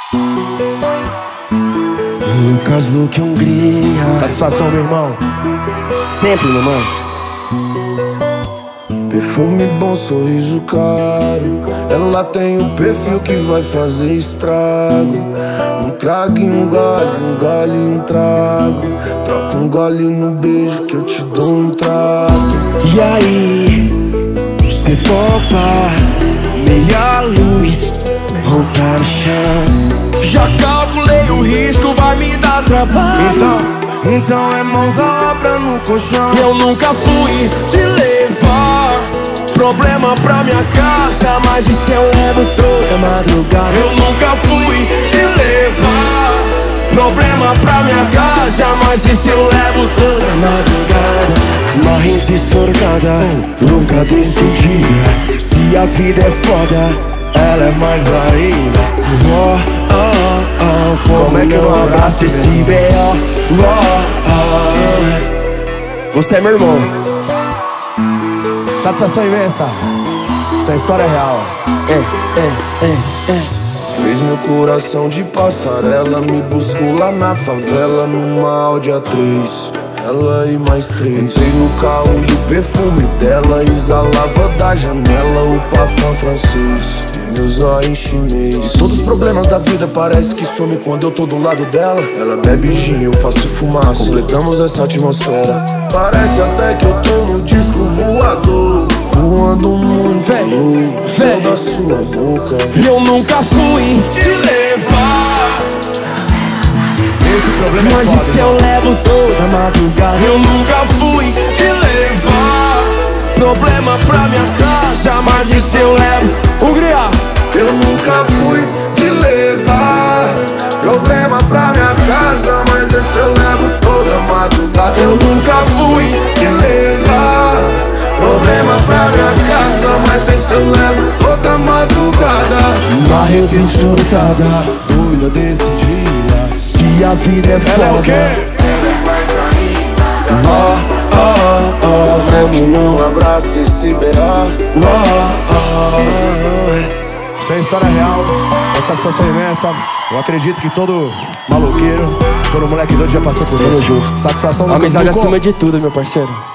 Lucas Luke Hungria. Satisfação, meu irmão. Sempre, meu mano. Perfume bom, sorriso caro. Ela tem um perfil que vai fazer estrago. Um trago e um gole e um trago. Troca um gole no beijo que eu te dou um trato. E aí, cê topa? Meia luz, roupa no chão. Já calculei o risco, vai me dar trabalho. Então é mãos à obra no colchão. Eu nunca fui te levar problema pra minha casa, mas isso eu levo toda madrugada. Eu nunca fui te levar Problema pra minha casa, mas isso eu levo toda madrugada. Marrenta e sorcada, nunca decidia. Se a vida é foda, ela é mais ainda. Como é que eu não abraço esse B.O? Você é meu irmão. Satisfação imensa. Essa história é real. Fez meu coração de passarela. Me buscou lá na favela, numa Audi A3. Ela e mais três. Entrei no carro e o perfume dela exalava da janela o parfum francês e meus olhos chinês. E todos os problemas da vida parece que some quando eu tô do lado dela. Ela bebe gin, eu faço fumaça. Completamos essa atmosfera. Parece até que eu tô no disco voador, voando muito louco, só da sua boca. Eu nunca fui te levar, Esse problema é mas foda, isso eu levo toda madrugada. Eu nunca fui te levar Problema pra minha casa, mas isso eu levo. Hungria. Eu nunca fui te levar problema pra minha casa, mas esse eu levo toda madrugada. Eu nunca fui te levar problema pra minha casa, mas esse eu levo toda madrugada. Marrenta e surtada, doida desse dia. Se a vida é foda, ela é o quê? Ela é mais ainda. Lembro num abraço esse B.O. Isso é história real. É satisfação imensa. Eu acredito que todo maloqueiro, todo moleque doido já passou por isso. junto. Satisfação do Amizade Lucas. acima de tudo, meu parceiro.